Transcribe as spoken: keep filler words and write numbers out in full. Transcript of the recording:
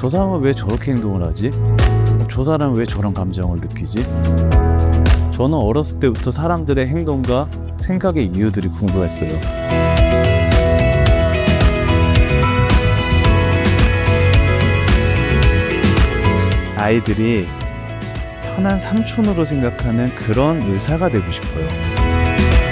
저 사람은 왜 저렇게 행동을 하지? 저 사람은 왜 저런 감정을 느끼지? 저는 어렸을 때부터 사람들의 행동과 생각의 이유들이 궁금했어요. 아이들이 편한 삼촌으로 생각하는 그런 의사가 되고 싶어요.